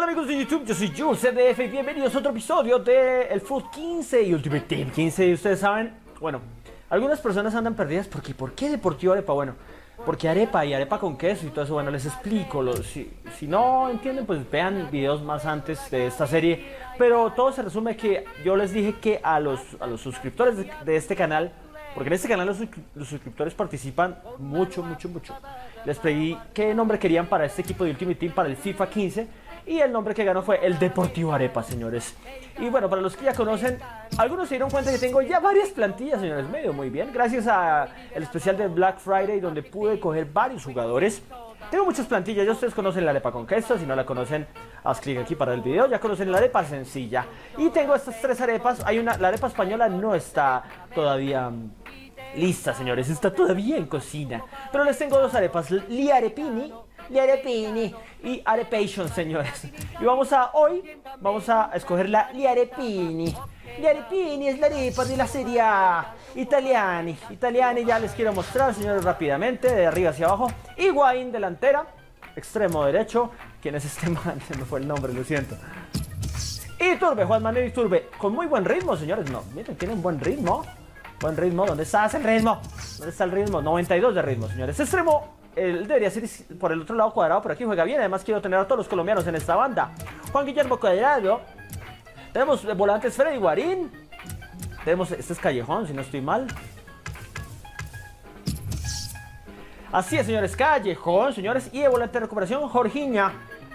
Hola amigos de YouTube, yo soy Jules CDF y bienvenidos a otro episodio de el Foot 15 y Ultimate Team 15. Y ustedes saben, bueno, algunas personas andan perdidas porque ¿por qué Deportivo Arepa? Bueno, porque arepa y arepa con queso y todo eso, bueno, les explico. Si no entienden, pues vean videos más antes de esta serie. Pero todo se resume que yo les dije que a los suscriptores de este canal, porque en este canal los suscriptores participan mucho. Les pedí qué nombre querían para este equipo de Ultimate Team para el FIFA 15. Y el nombre que ganó fue el Deportivo Arepa, señores. Y bueno, para los que ya conocen, algunos se dieron cuenta que tengo ya varias plantillas, señores. Me dio muy bien, gracias al especial de Black Friday, donde pude coger varios jugadores. Tengo muchas plantillas, ya ustedes conocen la arepa con queso. Si no la conocen, haz clic aquí para el video. Ya conocen la arepa sencilla. Y tengo estas tres arepas. La arepa española no está todavía lista, señores, está todavía en cocina. Pero les tengo dos arepas, Liarepini y Arepation, señores. Y hoy vamos a escoger la Liarepini. Liarepini es la arepa de la Serie A Italiani, ya les quiero mostrar, señores, rápidamente, de arriba hacia abajo. Higuaín, delantera, extremo derecho. ¿Quién es este man? Se me fue el nombre, lo siento. Iturbe, Juan Manuel Iturbe, con muy buen ritmo, señores. No, miren, tiene un buen ritmo. Buen ritmo, ¿dónde está el ritmo? ¿Dónde está el ritmo? 92 de ritmo, señores. Extremo, él debería ser por el otro lado cuadrado, pero aquí juega bien. Además quiero tener a todos los colombianos en esta banda. Juan Guillermo Cuadrado. Tenemos volantes Freddy Guarín. Tenemos, este es Callejón, si no estoy mal. Así es, señores, Callejón, señores. Y de volante de recuperación, Jorginho.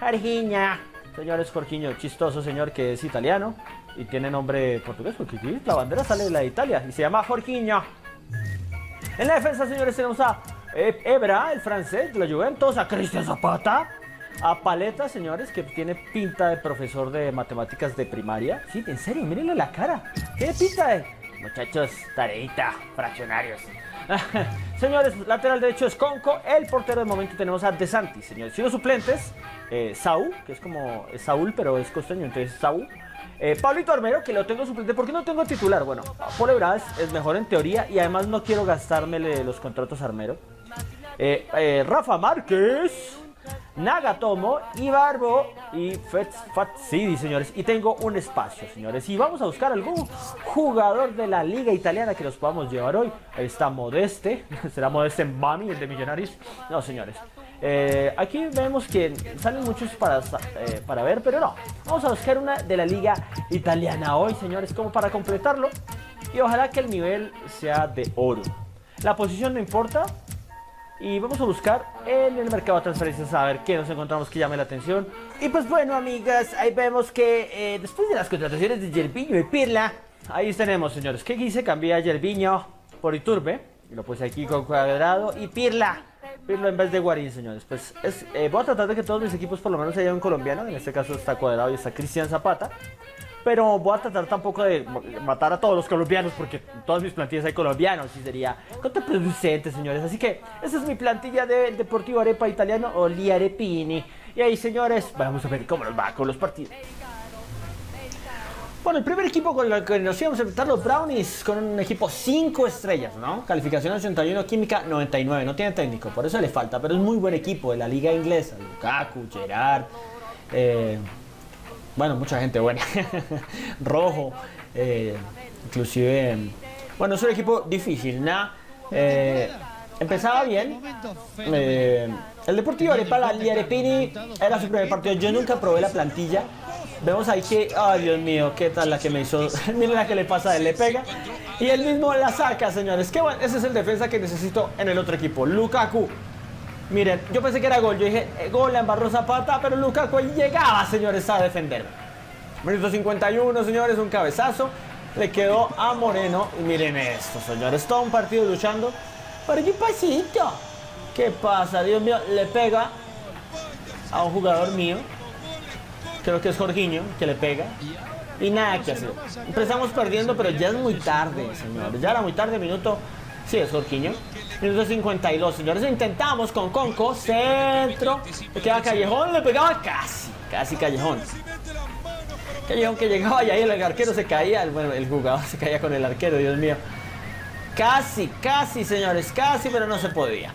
Señores, Jorginho, chistoso señor que es italiano y tiene nombre portugués, porque aquí la bandera sale de la de Italia y se llama Jorginho. En la defensa, señores, tenemos a Ebra, el francés de la Juventus, a Cristian Zapata, a Paleta, señores, que tiene pinta de profesor de matemáticas de primaria. Sí, en serio, mírenle la cara. Tiene pinta de muchachos, tareita, fraccionarios. Señores, lateral derecho es Conco. El portero de momento tenemos a De Santis, señores. Y los suplentes, Saúl, que es como Saúl, pero es costeño, entonces Saúl. Pablito Armero, que lo tengo suplente. ¿Por qué no tengo titular? Bueno, Paul Ebras es mejor en teoría y además no quiero gastármele los contratos a Armero. Rafa Márquez, Nagatomo, Ibarbo y Fatsidi, señores. Y tengo un espacio, señores. Y vamos a buscar algún jugador de la liga italiana que nos podamos llevar hoy. Ahí está Modeste. ¿Será Modeste Mbami, el de Millonarios? No, señores. Aquí vemos que salen muchos para ver, pero no. Vamos a buscar una de la liga italiana hoy, señores, como para completarlo. Y ojalá que el nivel sea de oro. La posición no importa. Y vamos a buscar en el mercado de transferencias a ver qué nos encontramos que llame la atención. Y pues bueno, amigas, ahí vemos que después de las contrataciones de Gervinho y Pirla, ahí tenemos, señores, que quise cambiar a Gervinho por Iturbe. Y lo puse aquí con Cuadrado y Pirla en vez de Guarín, señores. Pues voy a tratar de que todos mis equipos por lo menos haya un colombiano. En este caso está Cuadrado y está Cristian Zapata. Pero voy a tratar tampoco de matar a todos los colombianos, porque en todas mis plantillas hay colombianos y sería contraproducente, señores. Así que esa es mi plantilla del Deportivo Arepa italiano, o Liarepini. Y ahí, señores, vamos a ver cómo nos va con los partidos. Bueno, el primer equipo con el que nos íbamos a enfrentar, los Brownies, con un equipo 5 estrellas, ¿no? Calificación 81, química 99, no tiene técnico, por eso le falta, pero es muy buen equipo de la liga inglesa. Lukaku, Gerrard, bueno, mucha gente buena. Rojo, inclusive, bueno, es un equipo difícil, ¿no? Empezaba bien. El Deportivo Arepa, la Liarepini, era su primer partido. Yo nunca probé la plantilla. Vemos ahí que, ay Dios mío, qué tal la que me hizo. Miren la que le pasa, él le pega y él mismo la saca, señores. Qué bueno, ese es el defensa que necesito en el otro equipo. Lukaku. Miren, yo pensé que era gol, yo dije, gol, la embarró Zapata, pero Lukaku llegaba, señores, a defender. Minuto 51, señores, un cabezazo, le quedó a Moreno. Y miren esto, señores, todo un partido luchando. Pero qué pasito. ¿Qué pasa? Dios mío, le pega a un jugador mío. Creo que es Jorginho, que le pega. Y nada que hacer. Empezamos perdiendo, pero ya es muy tarde, señores. Ya era muy tarde, minuto... Sí, es Jorginho. Minuto 52, señores. Intentamos con Conco. Centro. Le queda Callejón. Le pegaba casi Callejón. Callejón que llegaba y ahí el arquero se caía. Bueno, el jugador se caía con el arquero, Dios mío. Casi, señores. Casi, pero no se podía.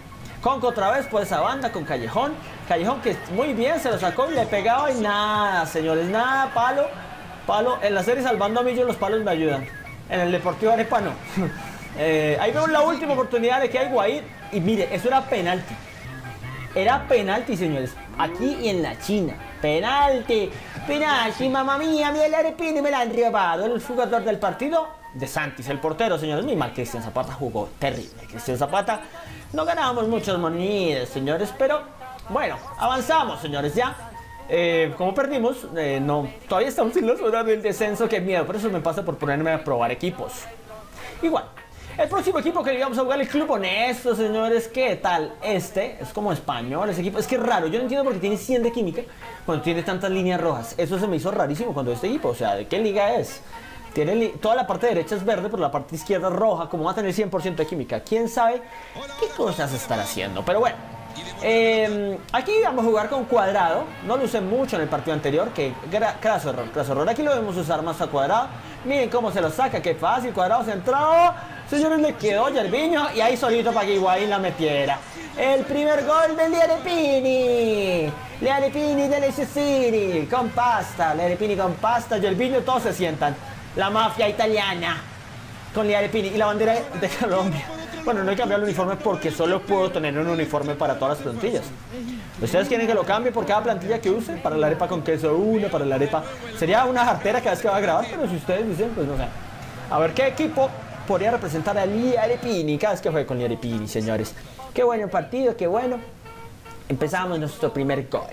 Conco otra vez por esa banda con Callejón. Callejón que muy bien se lo sacó y le pegaba y nada, señores, nada, palo. Palo, en la serie Salvando a Millos los palos me ayudan. En el Deportivo Arepa no. Ahí vemos la última oportunidad de que hay Higuaín. Y mire, eso era penalti. Era penalti, señores. Aquí y en la China. Penalti. Penalti, mamá mía. Mira el Arepino y me la han robado. El jugador del partido, De Santis, el portero, señores. Muy mal, Cristian Zapata jugó terrible. Cristian Zapata, no ganábamos muchas monedas, señores. Pero, bueno, avanzamos, señores, ya. Como perdimos, no, todavía estamos en la zona del descenso. Qué miedo, por eso me pasa por ponerme a probar equipos. Igual, el próximo equipo que íbamos a jugar, el Club Honesto, señores. ¿Qué tal? Este es como español, ese equipo. Es que es raro, yo no entiendo por qué tiene 100 de química cuando tiene tantas líneas rojas. Eso se me hizo rarísimo cuando este equipo, o sea, ¿de qué liga es? Tiene toda la parte derecha es verde, pero la parte izquierda es roja. Como va a tener 100% de química, quién sabe qué cosas estar haciendo. Pero bueno, aquí vamos a jugar con Cuadrado. No lo usé mucho en el partido anterior, que craso error. Aquí lo debemos usar más a Cuadrado. Miren cómo se lo saca, qué fácil. Cuadrado centrado, señores, le quedó Yerviño y ahí solito para que Higuaín la metiera. El primer gol del Arepini. Arepini del City con pasta. Arepini con pasta, Yerviño, todos se sientan. La mafia italiana con Arepini y la bandera de Colombia. Bueno, no hay que cambiar el uniforme porque solo puedo tener un uniforme para todas las plantillas. ¿Ustedes quieren que lo cambie por cada plantilla que use? Para la arepa con queso, una para la arepa. Sería una jartera cada vez que va a grabar, pero si ustedes dicen, pues no sé. A ver, ¿qué equipo podría representar a Arepini cada vez que juegue con Arepini, señores? Qué bueno partido, qué bueno. Empezamos nuestro primer gol.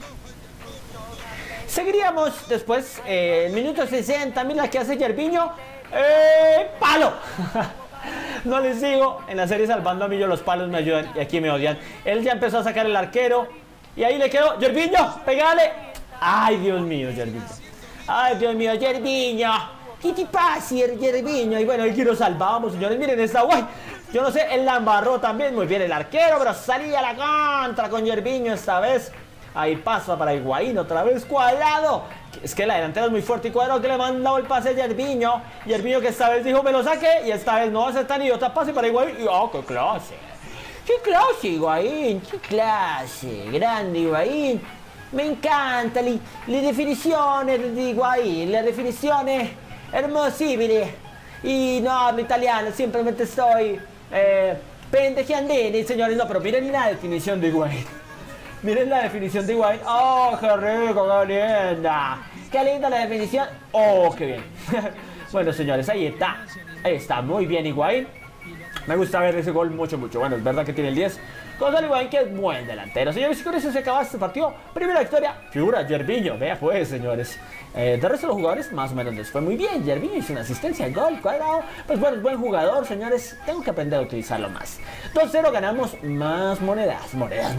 Seguiríamos después, el minuto 60, mira que hace Yerviño. ¡Palo! No les digo, en la serie Salvando a Millos los palos me ayudan y aquí me odian. Él ya empezó a sacar el arquero y ahí le quedó. ¡Yerviño, pegale! ¡Ay, Dios mío, Yerviño! ¡Ay, Dios mío, Yerviño! ¿Qué te pasa, Yerviño? Y bueno, aquí lo salvamos, señores. Miren esta guay. Yo no sé, él la embarró también. Muy bien el arquero, pero salía a la contra con Yerviño esta vez. Ahí pasa para Higuaín, otra vez Cuadrado. Es que la delantera es muy fuerte y Cuadrado que le mandó el pase a Yerviño. Yerviño que esta vez dijo me lo saque y esta vez no hace tan idiota, pase para Higuaín. Y oh, qué clase. Qué clase, Higuaín, qué clase. Grande Higuaín. Me encanta las definiciones de Higuaín, las definiciones hermosísimas. Y no hablo italiano, simplemente estoy pendejeandini, señores. No, pero miren la definición de Higuaín. Miren la definición de Higuaín. ¡Oh, qué rico, qué linda! ¡Qué linda la definición! ¡Oh, qué bien! Bueno, señores, ahí está. Ahí está, muy bien Higuaín. Me gusta ver ese gol mucho. Bueno, es verdad que tiene el 10. Gonzalo Higuaín, que es buen delantero. Señores, y con eso se acaba este partido. Primera victoria, figura Yerviño. Vea pues, señores. De resto de los jugadores, más o menos les fue muy bien. Yerviño hizo una asistencia al gol, Cuadrado. Pues bueno, es buen jugador, señores. Tengo que aprender a utilizarlo más. 2-0, ganamos más monedas. Monedas.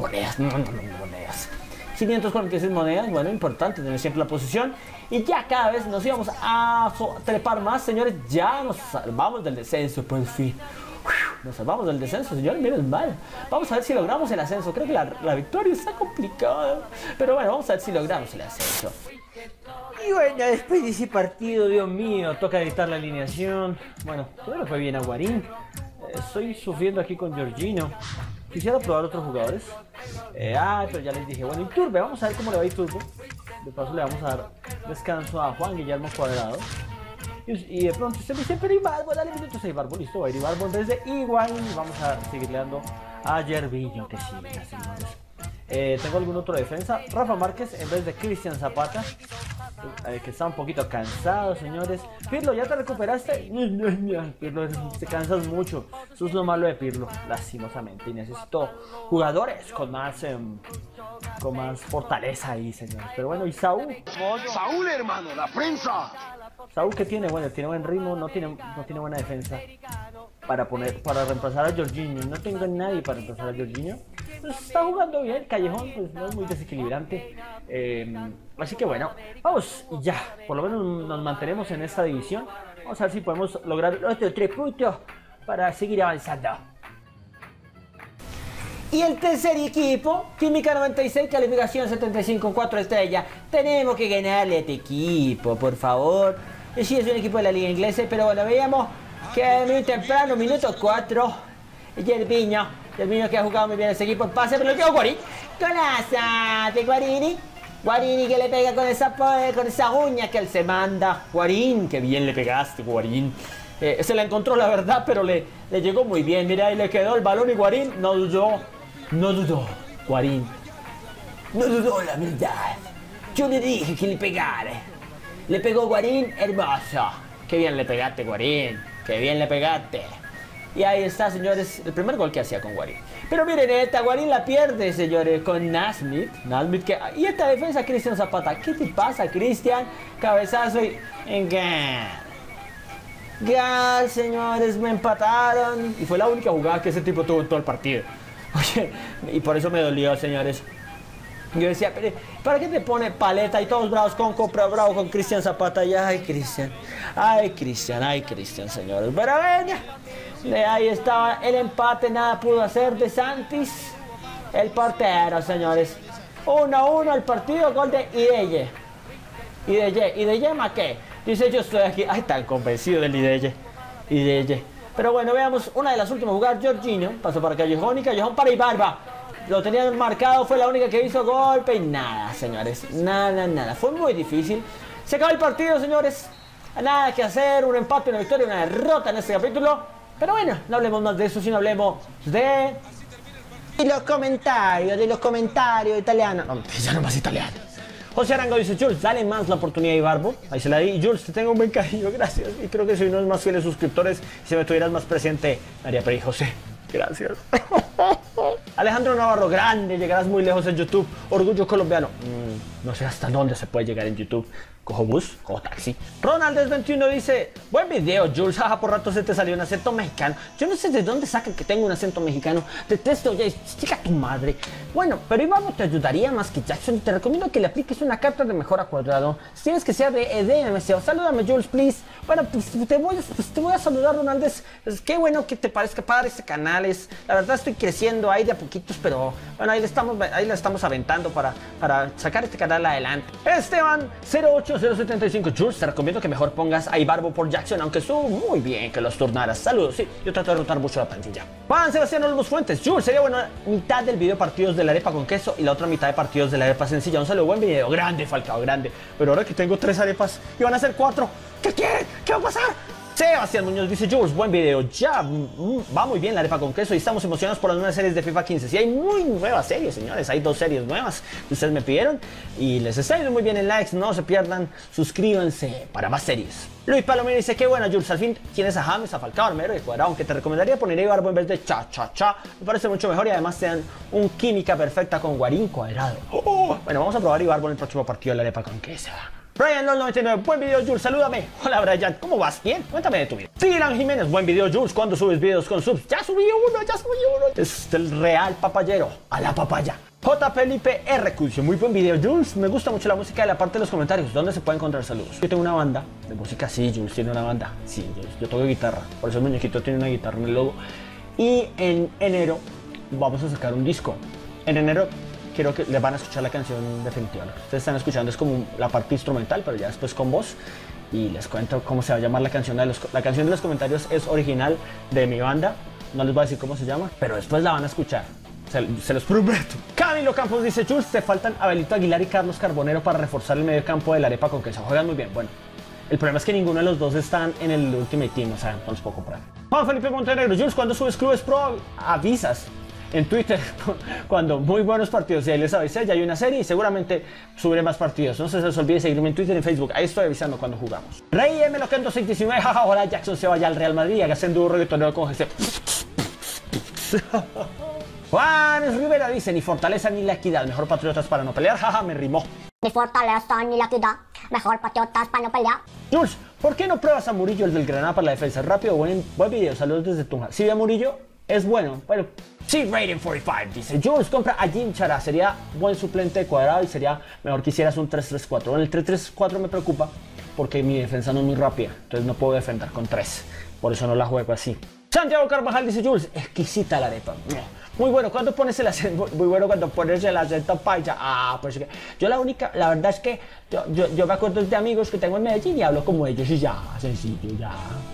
546 monedas, bueno, importante tener siempre la posición. Y ya cada vez nos íbamos a trepar más, señores. Ya nos salvamos del descenso, por fin. Nos salvamos del descenso, señores, miren mal. Vamos a ver si logramos el ascenso. Creo que la victoria está complicada. Pero bueno, vamos a ver si logramos el ascenso. Y bueno, después de ese partido, Dios mío, toca editar la alineación. Bueno, todo le fue bien a Guarín. Estoy sufriendo aquí con Jorginho. Quisiera probar otros jugadores. Pero ya les dije, bueno, Iturbe, vamos a ver cómo le va a Iturbe. De paso le vamos a dar descanso a Juan Guillermo Cuadrado. Y de pronto usted me dice, pero Ibarbo, dale minutos a Ibarbo, listo, va a ir Ibarbo en vez de Higuaín. Vamos a seguirle dando a Yerviño, que sí, señores. ¿Tengo algún otro defensa? Rafa Márquez en vez de Cristian Zapata, que está un poquito cansado, señores. Pirlo, ¿ya te recuperaste? Pirlo, te cansas mucho. Eso es lo malo de Pirlo, lastimosamente. Y necesito jugadores con más fortaleza ahí, señores. Pero bueno, ¿y Saúl? Saúl, hermano, la prensa. Saúl, que tiene, bueno, tiene buen ritmo, no tiene buena defensa para reemplazar a Jorginho. No tengo nadie para reemplazar a Jorginho. Pues está jugando bien. Callejón pues no es muy desequilibrante. Así que bueno, vamos ya. Por lo menos nos mantenemos en esta división. Vamos a ver si podemos lograr los 3 puntos para seguir avanzando. Y el tercer equipo, Química 96, calificación 75, 4 estrellas. Tenemos que ganarle a este equipo, por favor. Sí, es un equipo de la liga inglesa, pero bueno, veíamos que muy temprano, minuto 4, Yerviño Dios mío, que ha jugado muy bien ese equipo. Pase, pero lo quedó Guarín. Golaza de Guarini. Guarini que le pega con esa uña que él se manda. Guarín, que bien le pegaste, Guarín. Se la encontró la verdad, pero le llegó muy bien. Mira, ahí le quedó el balón y Guarín no dudó. No dudó, Guarín. No dudó la verdad. Yo le dije que le pegara. Le pegó Guarín, hermoso. Qué bien le pegaste, Guarín. Qué bien le pegaste. Y ahí está, señores, el primer gol que hacía con Guarín. Pero miren, esta Guarín la pierde, señores, con Naismith. Y esta defensa, Cristian Zapata. ¿Qué te pasa, Cristian? Cabezazo y... Gal, señores, me empataron. Y fue la única jugada que ese tipo tuvo en todo el partido. Oye, y por eso me dolió, señores. Yo decía, pero ¿para qué te pone paleta y todos bravos con Compra Bravo con Cristian Zapata? Y ay, Cristian, señores. Pero bueno, ahí estaba el empate, nada pudo hacer de Santis, el portero, señores. 1-1 el partido, gol de Ideye. Ideye Maqué. Dice, yo estoy aquí. Ay, tan convencido del Ideye. Pero bueno, veamos una de las últimas jugadas. Jorginho pasó para Callejón y Callejón para Ibarba. Lo tenían marcado, fue la única que hizo golpe y nada, señores. Nada. Fue muy difícil. Se acabó el partido, señores. Nada que hacer, un empate, una victoria, una derrota en este capítulo. Pero bueno, no hablemos más de eso, sino hablemos de los comentarios italianos. No, ya no más italiano. José Arango dice, Jules, dale más la oportunidad a Ibarbo. Ahí se la di. Jules, te tengo un buen cariño, gracias. Y creo que soy uno de los más fieles suscriptores. Si me tuvieras más presente, María Peri José. Gracias. Alejandro Navarro, grande, llegarás muy lejos en YouTube. Orgullo colombiano. No sé hasta dónde se puede llegar en YouTube. Cojo bus, cojo taxi. Ronaldes21 dice, buen video, Jules, jaja, por rato se te salió un acento mexicano. Yo no sé de dónde saca que tengo un acento mexicano. Detesto, ya, chica tu madre. Bueno, pero Ibarbo te ayudaría más que Jackson. Te recomiendo que le apliques una carta de mejora cuadrado. Si tienes que ser de EDMCO, salúdame, Jules, please. Bueno, pues te voy a saludar, Ronaldes. Qué bueno que te parezca padre este canal. La verdad estoy creciendo ahí de a poquitos, pero bueno, ahí le estamos aventando para sacar este canal adelante. Esteban 08075, Jules, te recomiendo que mejor pongas a Ibarbo por Jackson, aunque estuvo muy bien que los turnaras. Saludos, sí, yo trato de rotar mucho la plantilla. Juan Sebastián Olmos Fuentes, Jules, sería bueno mitad del video partidos de la arepa con queso y la otra mitad de partidos de la arepa sencilla. Un saludo, buen video, grande, Falcao, grande. Pero ahora que tengo 3 arepas y van a ser 4, ¿qué quieren? ¿Qué va a pasar? Sebastián Muñoz dice, Jules, buen video, ya va muy bien la arepa con queso y estamos emocionados por las nuevas series de FIFA 15. Sí, hay muy nuevas series, señores, hay 2 series nuevas que ustedes me pidieron y les está yendo muy bien en likes, no se pierdan, suscríbanse para más series. Luis Palomino dice, qué bueno, Jules, al fin tienes a James, a Falcao, Armero y Cuadrado, aunque te recomendaría poner a Ibarbo en vez de cha, me parece mucho mejor y además te dan un química perfecta con Guarín Cuadrado. Bueno, vamos a probar Ibarbo en el próximo partido de la arepa con queso. Brian99, buen video, Jules, salúdame. Hola, Brian, ¿cómo vas? ¿Bien? Cuéntame de tu vida. Tigran Jiménez, buen video, Jules, ¿cuándo subes videos con subs? Ya subí uno. Es el real papayero, a la papaya. J. Felipe R. dice, muy buen video, Jules, me gusta mucho la música de la parte de los comentarios. ¿Dónde se puede encontrar? Saludos. Yo tengo una banda de música, sí, Jules tiene una banda. Sí, yo toco guitarra, por eso el muñequito tiene una guitarra en el logo. Y en enero vamos a sacar un disco. En enero quiero que les van a escuchar la canción definitiva. Lo que ustedes están escuchando es como la parte instrumental, pero ya después con voz. Y les cuento cómo se va a llamar la canción la canción de los comentarios es original de mi banda. No les voy a decir cómo se llama, pero después la van a escuchar. Se los prometo. Camilo Campos dice, Jules, te faltan Abelito Aguilar y Carlos Carbonero para reforzar el medio campo de la arepa con queso. Juegan muy bien. Bueno, el problema es que ninguno de los dos están en el Ultimate Team, o sea, no los puedo comprar. Juan Felipe Montenegro, Jules, ¿cuándo subes Clubes Pro? Avisas. En Twitter, cuando muy buenos partidos, y ahí les avisé, ya hay una serie y seguramente subiré más partidos. No se les olvide seguirme en Twitter y en Facebook, ahí estoy avisando cuando jugamos. Rey M. Loquendo 619, jaja, ojalá Jackson se vaya al Real Madrid y haga en dúo reggaetonero con GC. Juan Rivera dice, ni fortaleza ni la equidad, mejor patriotas para no pelear, jaja, me rimó. Ni fortaleza ni la equidad, mejor patriotas para no pelear. Jules, ¿por qué no pruebas a Murillo, el del Granada, para la defensa? Rápido, buen video, saludos desde Tunja. Si ve a Murillo, es bueno. Sí, Rating 45 dice, Jules, compra a Jim Chara, sería buen suplente de Cuadrado y sería mejor que hicieras un 3-3-4. Bueno, el 3-3-4 me preocupa porque mi defensa no es muy rápida, entonces no puedo defender con 3, por eso no la juego así. Santiago Carvajal dice, Jules, exquisita la arepa. Muy bueno, ¿cuándo pones el acento? Muy bueno cuando pones el acento paisa. Pues yo la verdad es que yo me acuerdo de amigos que tengo en Medellín y hablo como ellos y ya, sencillo, ya.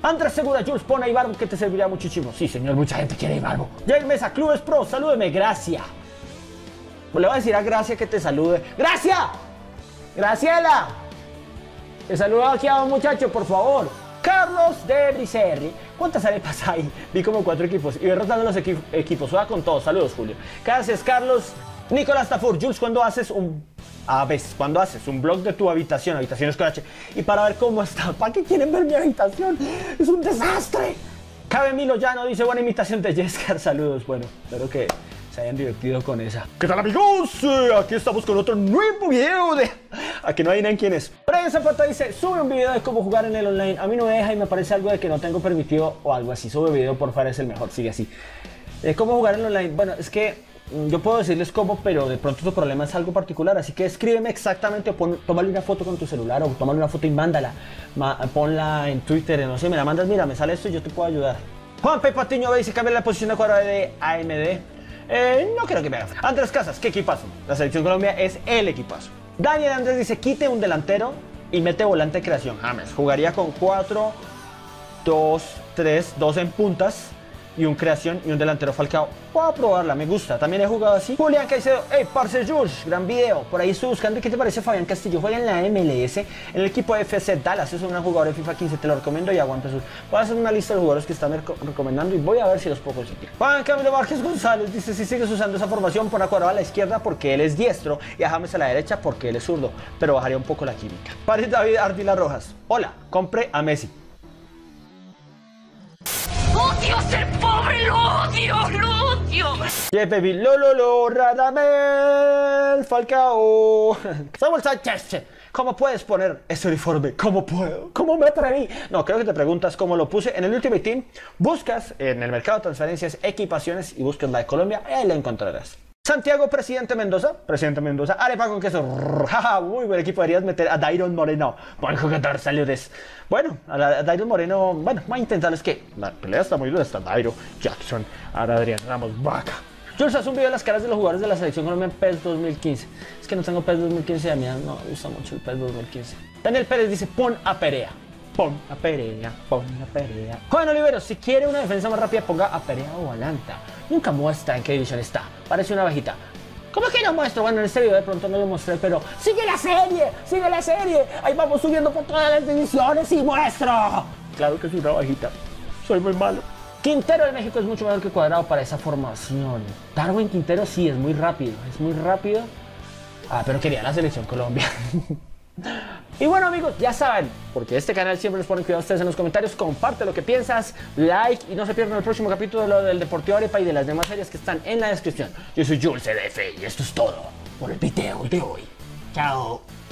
Andrés Segura, Jules, pon a Ibarbo que te servirá muchísimo. Sí, señor, mucha gente quiere Ibarbo. Jair Mesa, Clubes Pro, salúdeme, Gracia. Le voy a decir a Gracia que te salude. ¡Gracia! ¡Graciela! Te saludo aquí a un muchacho, por favor. Carlos de Bricerri. ¿Cuántas arepas hay? Vi como 4 equipos. Y voy rotando los equipos. Juega con todos. Saludos, Julio. Gracias, Carlos. Nicolás Tafur. Jules, ¿cuándo haces un... cuando haces un blog de tu habitación, habitaciones con H, y para ver cómo está? ¿Para qué quieren ver mi habitación? ¡Es un desastre! Cabe Milo Llano dice, buena imitación de Jescar. Saludos. Bueno, espero que se hayan divertido con esa. ¿Qué tal, amigos? Aquí estamos con otro nuevo video de... A que no adivinan quién es. Brian Zapata dice, sube un video de cómo jugar en el online. A mí no me deja y me parece algo de que no tengo permitido o algo así. Sube video, por favor, es el mejor. Sigue así. ¿Cómo jugar en el online? Bueno, es que yo puedo decirles cómo, pero de pronto tu problema es algo particular. Así que escríbeme exactamente o tómale una foto con tu celular o tómale una foto y mándala. Ponla en Twitter, no sé, me la mandas, mira, me sale esto y yo te puedo ayudar. Juan P. Patiño dice, cambia la posición de cuadrada de AMD. No creo que me haga. Andrés Casas, ¿qué equipazo? La selección Colombia es el equipazo. Daniel Andrés dice, quite un delantero y mete volante de creación. James, jugaría con 4, 2, 3, 2 en puntas y un creación y un delantero Falcao. Puedo probarla, me gusta. También he jugado así. Julián Caicedo, hey, parce Jules, gran video. Por ahí estoy buscando. ¿Qué te parece Fabián Castillo? Juega en la MLS, en el equipo de FC Dallas. Es un jugador de FIFA 15, te lo recomiendo y aguanta sus. Voy a hacer una lista de jugadores que están recomendando y voy a ver si los puedo conseguir. Juan Camilo Márquez González dice, si sigues usando esa formación, pon a Cuadrado a la izquierda porque él es diestro y a James a la derecha porque él es zurdo, pero bajaría un poco la química. Paris David Ardila Rojas, hola, compre a Messi. ¡Odio ser pobre! ¡Lo odio! ¡Lo odio! Yeah, baby, lo, Radamel Falcao. Samuel Sánchez, ¿cómo puedes poner ese uniforme? ¿Cómo puedo? ¿Cómo me atreví? No, creo que te preguntas cómo lo puse. En el Ultimate Team, buscas en el mercado de transferencias, equipaciones y buscas la de Colombia, ahí la encontrarás. Santiago, Presidente Mendoza, arepa con queso, jaja, muy buen equipo, deberías meter a Dairon Moreno, buen jugador, saludes. Bueno, a Dairon Moreno, bueno, voy a intentar, es que la pelea está muy dura, está Dairo, Jackson, ahora Adrián Ramos, Vaca. Jules, haz un video de las caras de los jugadores de la selección Colombia en PES 2015. Es que no tengo PES 2015 y a mí no me gusta mucho el PES 2015. Daniel Pérez dice, pon a Perea. Pon a Perea, pon a Perea. Juan Oliveros, si quiere una defensa más rápida, ponga a Perea o Alanta. Nunca muestra en qué división está. Parece una abejita. ¿Cómo que no muestro? Bueno, en este video de pronto no lo mostré, pero ¡sigue la serie! ¡Sigue la serie! Ahí vamos subiendo por todas las divisiones y muestro. Claro que soy una abejita. Soy muy malo. Quintero de México es mucho mejor que Cuadrado para esa formación. Darwin Quintero sí, es muy rápido. Es muy rápido. Ah, pero quería la selección Colombia. Y bueno, amigos, ya saben, porque este canal siempre les pone cuidado a ustedes en los comentarios. Comparte lo que piensas, like y no se pierdan el próximo capítulo del Deportivo Arepa y de las demás series que están en la descripción. Yo soy Jules CDF y esto es todo por el video de hoy. Chao.